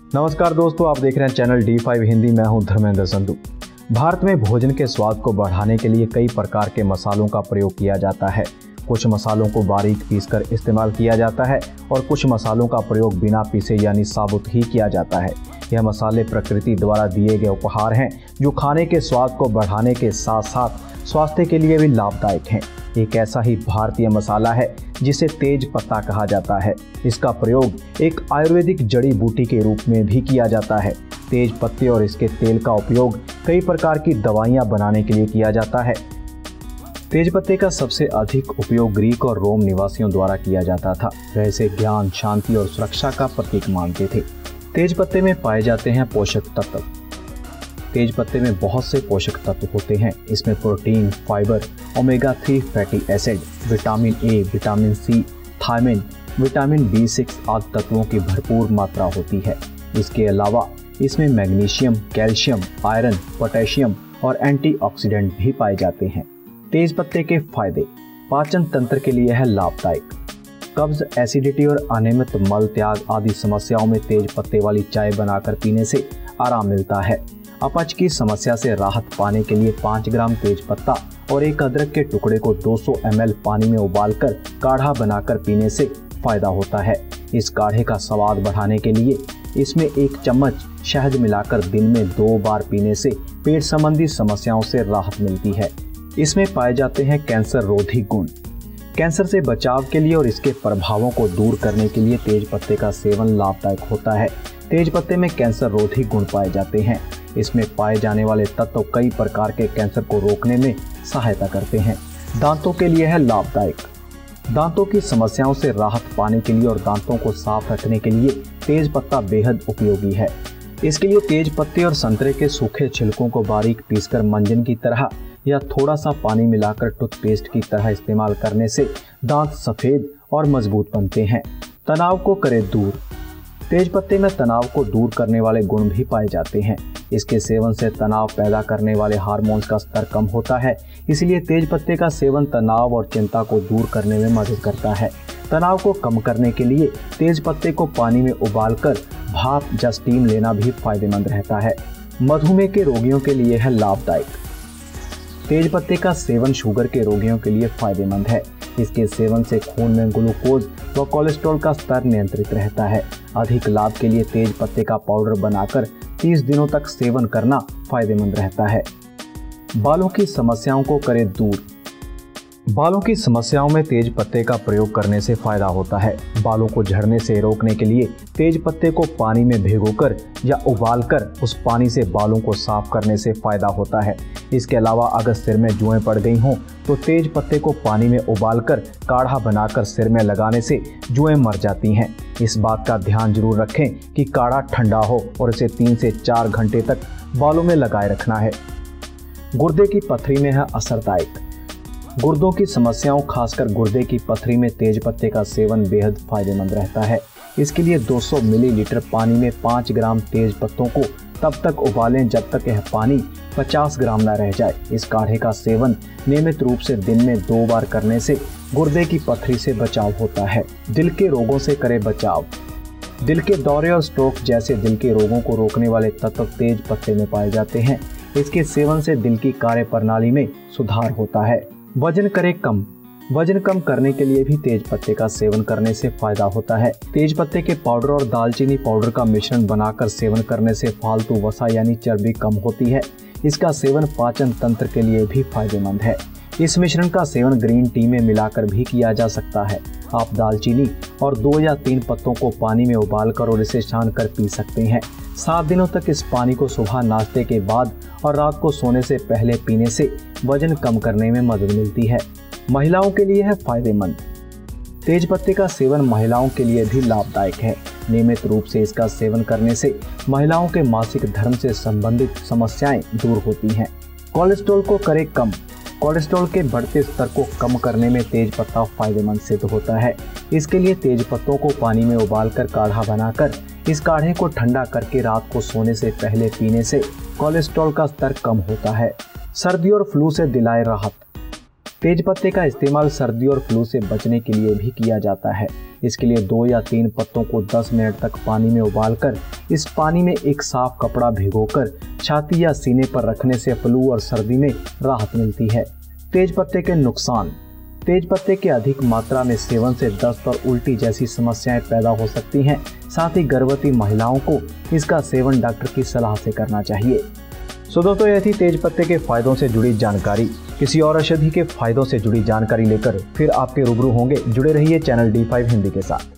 नमस्कार दोस्तों, आप देख रहे हैं चैनल D5 हिंदी। मैं हूं धर्मेंद्र संधू। भारत में भोजन के स्वाद को बढ़ाने के लिए कई प्रकार के मसालों का प्रयोग किया जाता है। कुछ मसालों को बारीक पीसकर इस्तेमाल किया जाता है और कुछ मसालों का प्रयोग बिना पीसे यानी साबुत ही किया जाता है। यह मसाले प्रकृति द्वारा दिए गए उपहार हैं जो खाने के स्वाद को बढ़ाने के साथ साथ स्वास्थ्य के लिए भी लाभदायक हैं। एक ऐसा ही भारतीय मसाला है जिसे तेज पत्ता कहा जाता है। इसका प्रयोग एक आयुर्वेदिक जड़ी बूटी के रूप में भी किया जाता है। तेज पत्ते और इसके तेल का उपयोग कई प्रकार की दवाइयां बनाने के लिए किया जाता है। तेज पत्ते का सबसे अधिक उपयोग ग्रीक और रोम निवासियों द्वारा किया जाता था। वे इसे ज्ञान, शांति और सुरक्षा का प्रतीक मानते थे। तेज पत्ते में पाए जाते हैं पोषक तत्व। तेज पत्ते में बहुत से पोषक तत्व होते हैं। इसमें protein, fibre, omega 3 fatty acid, vitamin A, vitamin C, thiamine, vitamin B6 आदि तत्वों की भरपूर मात्रा होती है। इसके अलावा इसमें मैग्नीशियम, कैल्शियम, आयरन, पोटेशियम और एंटीऑक्सीडेंट भी पाए जाते हैं। तेज पत्ते के फायदे: पाचन तंत्र के लिए है लाभदायक। कब्ज, एसिडिटी और अनियमित मल त्याग आदि समस्याओं में तेज पत्ते वाली चाय बनाकर पीने से आराम मिलता है। अपच की समस्या से राहत पाने के लिए 5 ग्राम तेज पत्ता और एक अदरक के टुकड़े को 200 ml पानी में उबालकर काढ़ा बनाकर पीने से फायदा होता है। इस काढ़े का स्वाद बढ़ाने के लिए इसमें 1 चम्मच शहद मिलाकर दिन में 2 बार पीने से पेट संबंधी समस्याओं से राहत मिलती है। इसमें पाए जाते हैं कैंसर रोधी गुण। कैंसर से बचाव के लिए और इसके प्रभावों को दूर करने के लिए तेज पत्ते का सेवन लाभदायक होता है। तेज पत्ते में कैंसर रोधी गुण पाए जाते हैं। इसमें पाए जाने वाले तत्व कई प्रकार के कैंसर को रोकने में सहायता करते हैं। दांतों के लिए है लाभदायक। दांतों की समस्याओं से राहत पाने के लिए और दांतों को साफ रखने के लिए तेज पत्ता बेहद उपयोगी है। इसके लिए तेज पत्ते और संतरे के सूखे छिलकों को बारीक पीसकर मंजन की तरह या थोड़ा सा पानी मिलाकर टूथपेस्ट की तरह इस्तेमाल करने से दांत सफेद और मजबूत बनते हैं। तनाव को करे दूर। तेज पत्ते में तनाव को दूर करने वाले गुण भी पाए जाते हैं। इसके सेवन से तनाव पैदा करने वाले हार्मोन्स का स्तर कम होता है। इसलिए तेज पत्ते का सेवन तनाव और चिंता को दूर करने में मदद करता है। तनाव को कम करने के लिए तेज पत्ते को पानी में उबालकर भाप या स्टीम लेना भी फायदेमंद रहता है। मधुमेह के रोगियों के लिए है लाभदायक। तेज पत्ते का सेवन शुगर के रोगियों के लिए फायदेमंद है। इसके सेवन से खून में ग्लूकोज व कोलेस्ट्रॉल का स्तर नियंत्रित रहता है। अधिक लाभ के लिए तेज पत्ते का पाउडर बनाकर 30 दिनों तक सेवन करना फायदेमंद रहता है। बालों की समस्याओं को करे दूर। बालों की समस्याओं में तेज पत्ते का प्रयोग करने से फायदा होता है। बालों को झड़ने से रोकने के लिए तेज पत्ते को पानी में भिगोकर या उबालकर उस पानी से बालों को साफ करने से फायदा होता है। इसके अलावा अगर सिर में जुएं पड़ गई हों तो तेज पत्ते को पानी में उबालकर काढ़ा बनाकर सिर में लगाने से जुएं मर जाती हैं। इस बात का ध्यान जरूर रखें कि काढ़ा ठंडा हो और इसे 3 से 4 घंटे तक बालों में लगाए रखना है। गुर्दे की पथरी में है असरदायक। गुर्दों की समस्याओं, खासकर गुर्दे की पथरी में तेज पत्ते का सेवन बेहद फायदेमंद रहता है। इसके लिए 200 मिलीलीटर पानी में 5 ग्राम तेज पत्तों को तब तक उबालें जब तक यह पानी 50 ग्राम न रह जाए। इस काढ़े का सेवन नियमित रूप से दिन में 2 बार करने से गुर्दे की पथरी से बचाव होता है। दिल के रोगों से करे बचाव। दिल के दौरे और स्ट्रोक जैसे दिल के रोगों को रोकने वाले तत्व तेज पत्ते में पाए जाते हैं। इसके सेवन से दिल की कार्य प्रणाली में सुधार होता है। वजन करे कम। वजन कम करने के लिए भी तेज पत्ते का सेवन करने से फायदा होता है। तेज पत्ते के पाउडर और दालचीनी पाउडर का मिश्रण बनाकर सेवन करने से फालतू वसा यानी चर्बी कम होती है। इसका सेवन पाचन तंत्र के लिए भी फायदेमंद है। इस मिश्रण का सेवन ग्रीन टी में मिलाकर भी किया जा सकता है। आप दालचीनी और 2 या 3 पत्तों को पानी में उबालकर और इसे छान कर पी सकते हैं। 7 दिनों तक इस पानी को सुबह नाश्ते के बाद और रात को सोने से पहले पीने से वजन कम करने में मदद मिलती है। महिलाओं के लिए है फायदेमंद। तेज पत्ते का सेवन महिलाओं के लिए भी लाभदायक है। नियमित रूप से इसका सेवन करने से महिलाओं के मासिक धर्म से संबंधित समस्याएं दूर होती हैं। कोलेस्ट्रॉल को करे कम। कोलेस्ट्रॉल के बढ़ते स्तर को कम करने में तेज पत्ता फायदेमंद सिद्ध होता है। इसके लिए तेज पत्तों को पानी में उबालकर काढ़ा बनाकर इस काढ़े को ठंडा करके रात को सोने से पहले पीने से कोलेस्ट्रॉल का स्तर कम होता है। सर्दी और फ्लू से दिलाए राहत। तेज पत्ते का इस्तेमाल सर्दी और फ्लू से बचने के लिए भी किया जाता है। इसके लिए 2 या 3 पत्तों को 10 मिनट तक पानी में उबालकर इस पानी में एक साफ कपड़ा भिगोकर छाती या सीने पर रखने से फ्लू और सर्दी में राहत मिलती है। तेज पत्ते के नुकसान। तेज पत्ते के अधिक मात्रा में सेवन से दस्त और उल्टी जैसी समस्याएं पैदा हो सकती हैं। साथ ही गर्भवती महिलाओं को इसका सेवन डॉक्टर की सलाह से करना चाहिए। सो दोस्तों, यह थी तेज पत्ते के फायदों से जुड़ी जानकारी। किसी और औषधि के फायदों से जुड़ी जानकारी लेकर फिर आपके रूबरू होंगे। जुड़े रहिए चैनल D5 हिंदी के साथ।